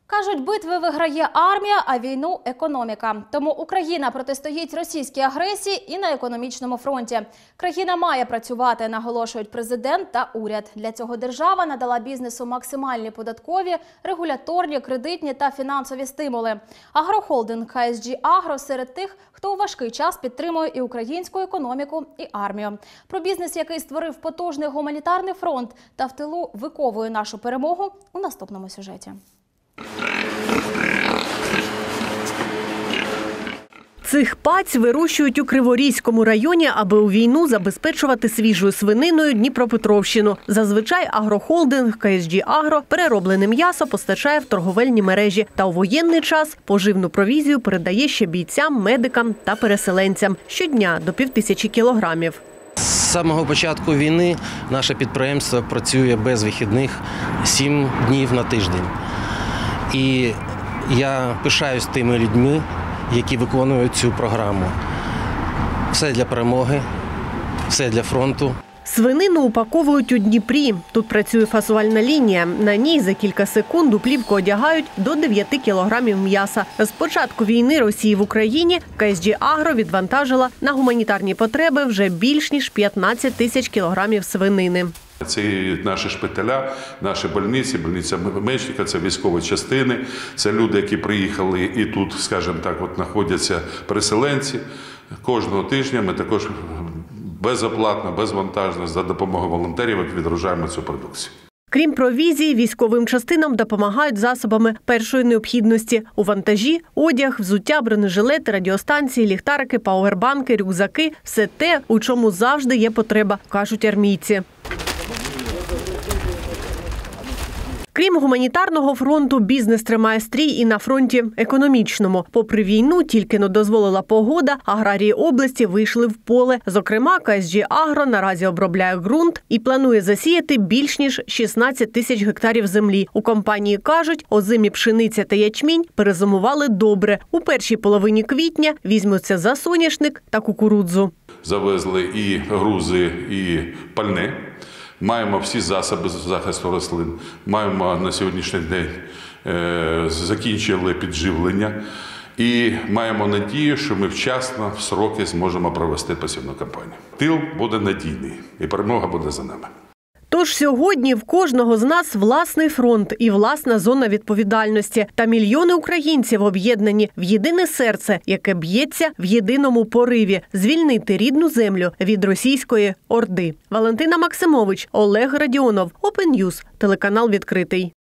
Кажуть, битви виграє армія, а війну – економіка. Тому Україна протистоїть російській агресії і на економічному фронті. Країна має працювати, наголошують президент та уряд. Для цього держава надала бізнесу максимальні податкові, регуляторні, кредитні та фінансові стимули. Агрохолдинг KSG Agro серед тих, хто у важкий час підтримує і українську економіку, і армію. Про бізнес, який створив потужний гуманітарний фронт та в тилу виковує нашу перемогу, у наступному сюжеті. Цих паць вирощують у Криворізькому районі, аби у війну забезпечувати свіжою свининою Дніпропетровщину. Зазвичай агрохолдинг KSG Agro перероблене м'ясо постачає в торговельні мережі та у воєнний час поживну провізію передає ще бійцям, медикам та переселенцям. Щодня до 5000 кілограмів. З самого початку війни наше підприємство працює без вихідних 7 днів на тиждень. І я пишаюсь тими людьми, які виконують цю програму. Все для перемоги, все для фронту. Свинину упаковують у Дніпрі. Тут працює фасувальна лінія. На ній за кілька секунд у плівку одягають до 9 кілограмів м'яса. З початку війни Росії в Україні KSG Agro відвантажила на гуманітарні потреби вже більш ніж 15 тисяч кілограмів свинини. Це наші шпиталя, наші больниці, больниця Мечника, це військові частини, це люди, які приїхали і тут, скажімо так, от знаходяться переселенці. Кожного тижня ми також безоплатно, безвантажно, за допомогою волонтерів відгружаємо цю продукцію. Крім провізії, військовим частинам допомагають засобами першої необхідності. У вантажі – одяг, взуття, бронежилети, радіостанції, ліхтарики, пауербанки, рюкзаки – все те, у чому завжди є потреба, кажуть армійці. Крім гуманітарного фронту, бізнес тримає стрій і на фронті економічному. Попри війну, тільки-но дозволила погода, аграрії області вийшли в поле. Зокрема, KSG Agro наразі обробляє ґрунт і планує засіяти більш ніж 16 тисяч гектарів землі. У компанії кажуть, озимі пшениця та ячмінь перезимували добре. У першій половині квітня візьмуться за соняшник та кукурудзу. Завезли і грузи, і пальне. Маємо всі засоби захисту рослин. Маємо на сьогоднішній день закінчили підживлення. І маємо надію, що ми вчасно, в сроки зможемо провести посівну кампанію. Тил буде надійний і перемога буде за нами. Тож сьогодні в кожного з нас власний фронт і власна зона відповідальності. Та мільйони українців об'єднані в єдине серце, яке б'ється в єдиному пориві – звільнити рідну землю від російської орди. Валентина Максимович, Олег Радіонов, Open News, телеканал «Відкритий».